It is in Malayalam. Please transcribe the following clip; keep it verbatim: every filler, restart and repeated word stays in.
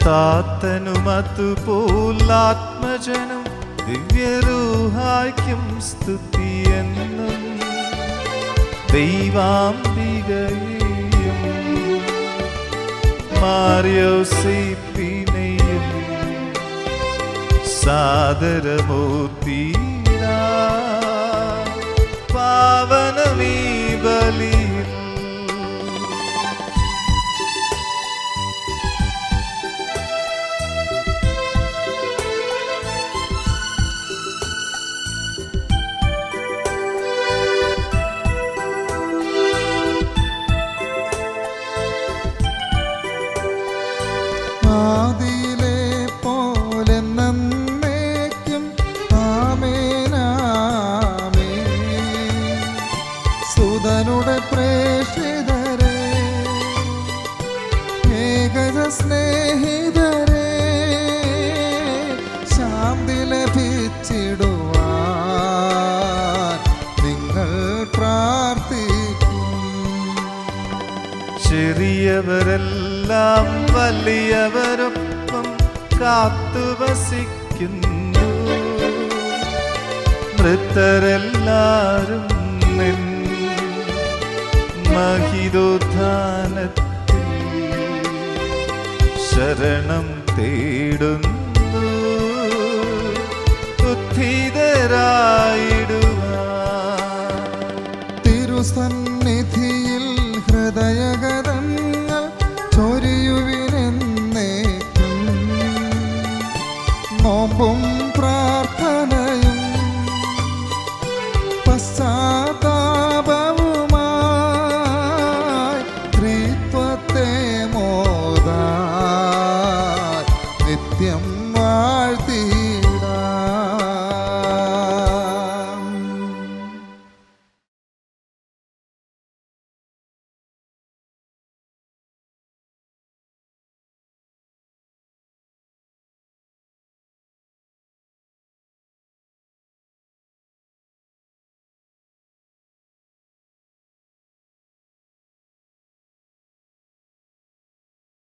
താത്തനുമതുപോലാത്മജനും ദിവ്യരൂഹായ്ക്കും സ്തുതിയെന്നും ദൈവാംബികയെയും മാർയോസേപ്പിനെയും സാദരമൂർത്തിയിടാ പാവനമീ ബലിയിൽ. ആദിയിലെ പോലെ നന്നേക്കും ആമേനാമേൻ. സുതനുടെ പ്രേക്ഷിതരെ ഏകജ സ്നേഹിതരെ ശാന്തി ലഭിച്ചിടുവാൻ നിങ്ങൾ പ്രാർത്ഥിക്കും. ചെറിയവരെല്ലാം വലിയവരൊപ്പം കാത്തുവസിക്കുന്നു. മൃതരെല്ലാരും നിൻ മഹിതോത്ഥാനത്തിൽ ശരണം തേടുന്നു. ഉത്ഥിതരായി